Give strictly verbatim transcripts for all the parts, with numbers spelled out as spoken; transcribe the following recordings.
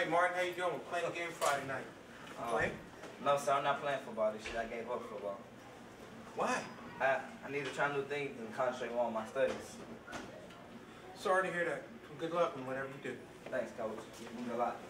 Hey, Martin, how you doing? We're playing a game Friday night. You um, playing? No, sir, I'm not playing football this year. I gave up football. Why? I, I need to try new things and concentrate more on my studies. Sorry to hear that. Good luck in whatever you do. Thanks, Coach. You mean a lot.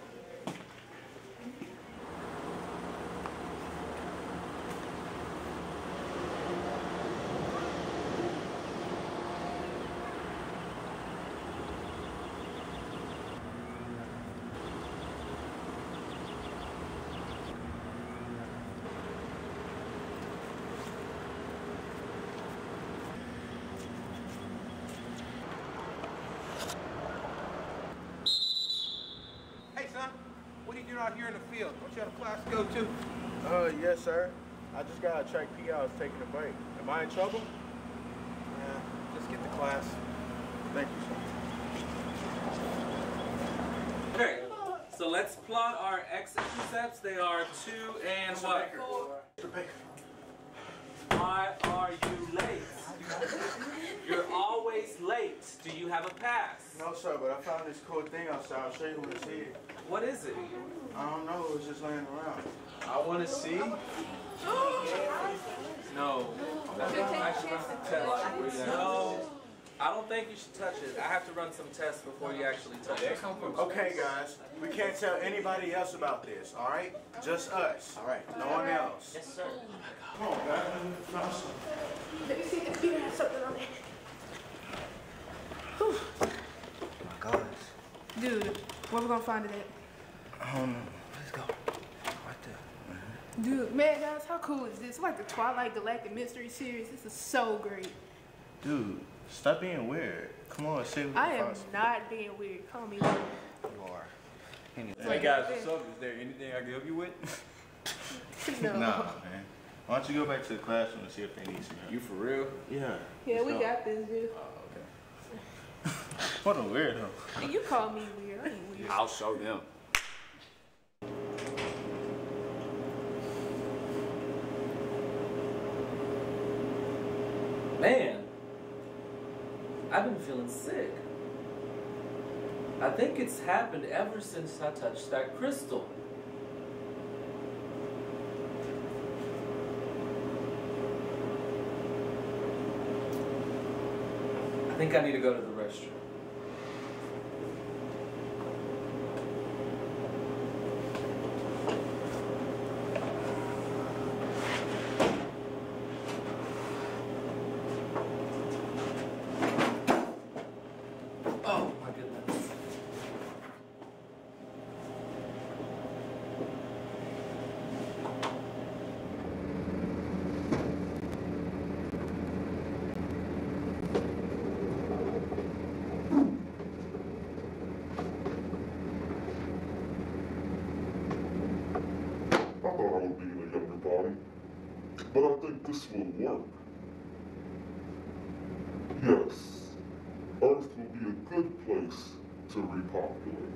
What do you do out here in the field? Don't you have a class to go to? Uh, yes, sir. I just got a track P I was taking a break. Am I in trouble? Yeah, just get to class. Thank you, sir. Okay, so let's plot our x-intercepts. They are two and what? Mister Baker. Why are you late? You're always late. Do you have a pass? No, sir, but I found this cool thing outside. I'll show you when you see it. What is it? I don't know. It was just laying around. I want to see. No. No. I don't think you should touch it. I have to run some tests before you actually touch it. Okay, guys. We can't tell anybody else about this, all right? Just us. All right. No one else. Yes, sir. Come on, guys. Let me see if the computer has something on it. Oh my gosh. Dude, where we gonna find it at? Um, let's go. Right there. Mm-hmm. Dude, man, guys, how cool is this? It's like the Twilight Galactic Mystery Series. This is so great. Dude, stop being weird. Come on, say what I am not being weird. Call me weird. You are. Anything. Hey guys, what's up? Is there anything I can help you with? No. Nah, man. Why don't you go back to the classroom and see if they need some help? You for real? Yeah. Yeah, let's we go. got this, dude. Oh, okay. What a weirdo. You call me weird. I ain't weird. I'll show them. Man, I've been feeling sick. I think it's happened ever since I touched that crystal. I think I need to go to the restroom. Oh my goodness. I thought I would be in a younger body, but I think this will work. Yes, Earth will be a good place to repopulate.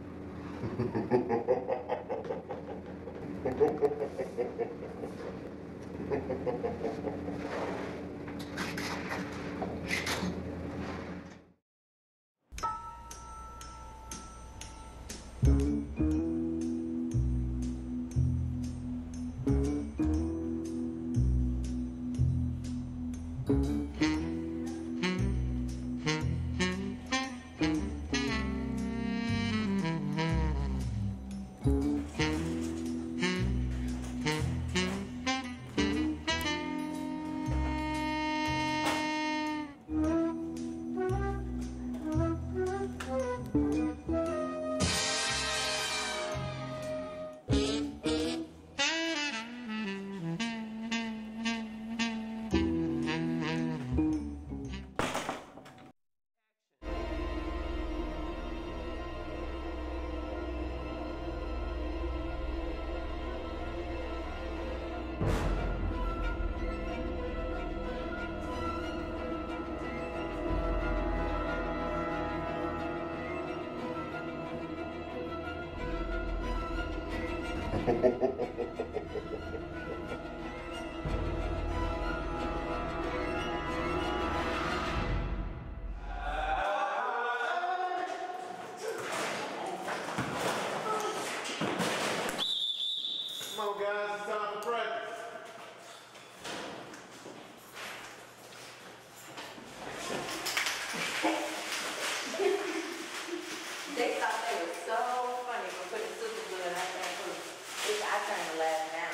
is so funny for putting super glue in that thing too. It's I turn to laugh now.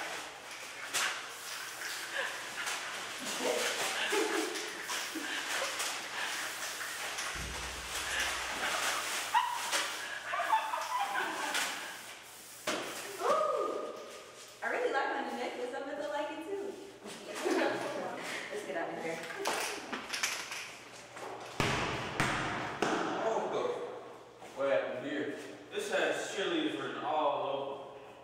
I really like my new necklace. I bet they'll like it too. Let's get out of here. Hold up. What happened here? This has cheerleaders written all over.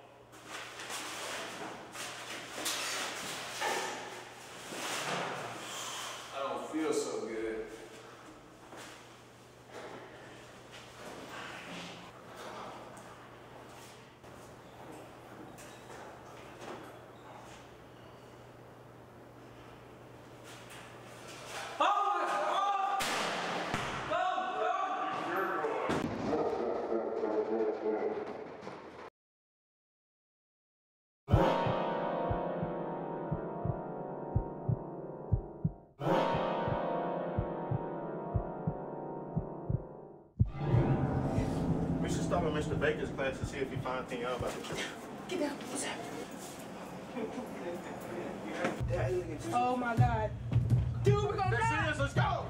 I don't feel so good. We should start with Mister Baker's class to see if he finds anything out about the trip. Get down. What's happening? Oh my God. Dude, we're gonna That's die. it, let's go!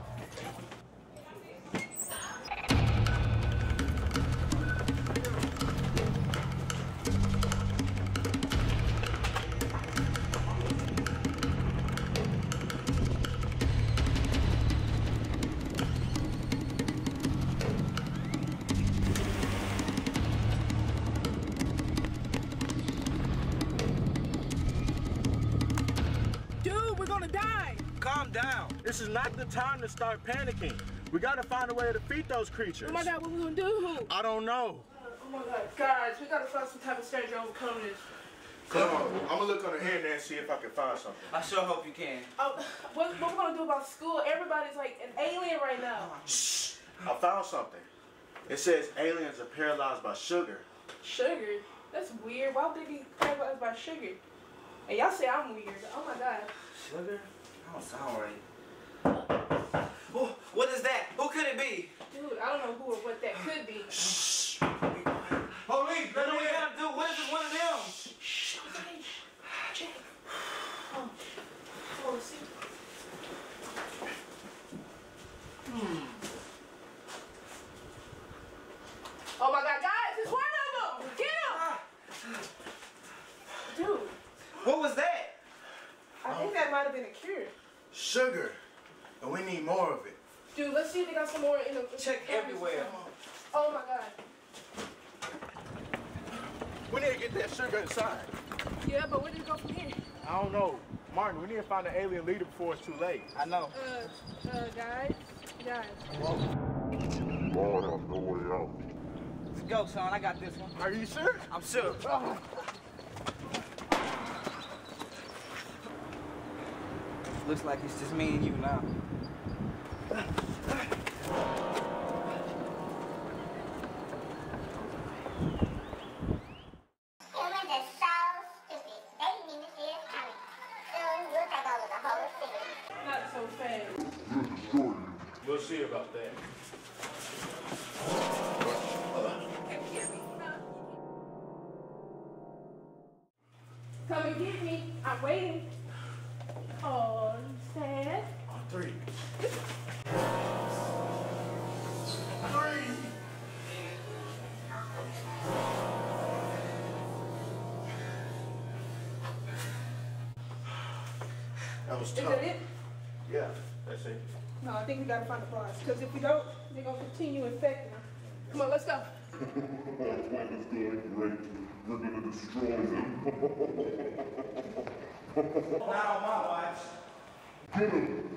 Dude, we're gonna die. Calm down. This is not the time to start panicking. We gotta find a way to defeat those creatures. Oh my God, what we gonna do? I don't know. Oh my God, guys, we gotta find some type of strategy to overcome this. Come on, I'm gonna look on the internet and see if I can find something. I sure hope you can. Oh, what, what we gonna do about school? Everybody's like an alien right now. Shh, I found something. It says aliens are paralyzed by sugar. Sugar? That's weird. Why would they be paralyzed by sugar? And y'all say I'm weird. Oh my God. Sugar? That don't sound right. Oh, what is that? Who could it be? Dude, I don't know who or what that could be. Shh. Police, that's what we gotta do. What is it, one of them? Shh, okay. Check. Oh, oh, let's see. Hmm. Oh my God, guys, it's one of them. Get him. Dude, What was that? I think that might have been a cure. Sugar. And we need more of it. Dude, let's see if they got some more in the Check everywhere. Oh my God. We need to get that sugar inside. Yeah, but where did it go from here? I don't know. Martin, we need to find an alien leader before it's too late. I know. Uh, uh, guys, guys. Lord, I have no way out. Let's go, son. I got this one. Are you sure? I'm sure. Oh. Looks like it's just me and you now. Humans are so stupid. They didn't even see us coming. Soon we'll take over the whole city. Not so fast. We'll destroy you. We'll see about that. Come and get me. I'm waiting. Oh, sad. On three. That was Is tough. that it? Yeah, that's it. No, I think we gotta find the boss. Because if we don't, they're gonna continue infecting us. Come on, let's go. Our plan is going great. We're gonna destroy them. Not on my watch. Get him!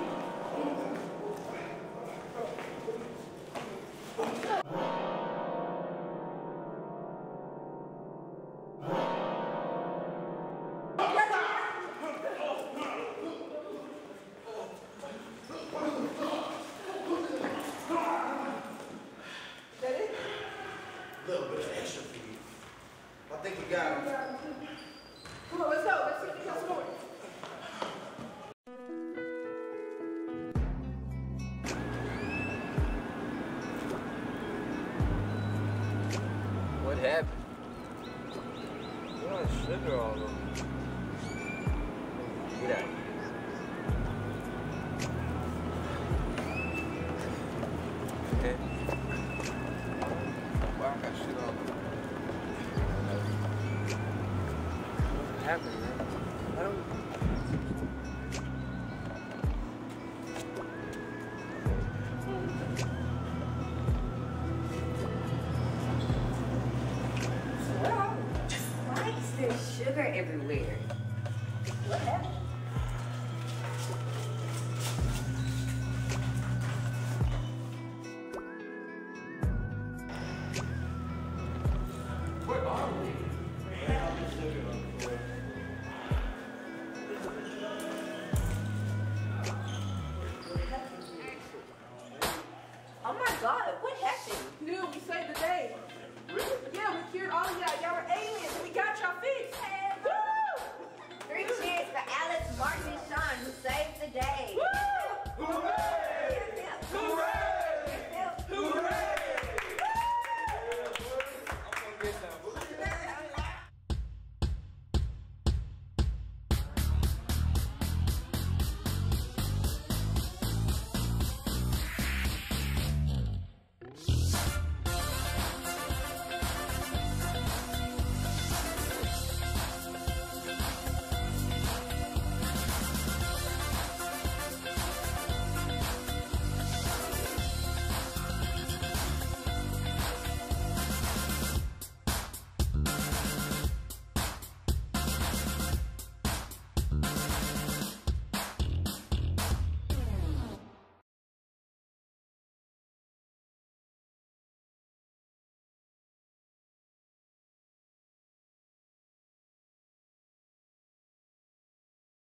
Is that it? A little bit of extra for you. I think we got him. Come on, let's go. Let's see if we got some more. happened? What sugar all over? Get out. Okay. Why I got shit all over? What happened, man? I don't. Why is there sugar everywhere?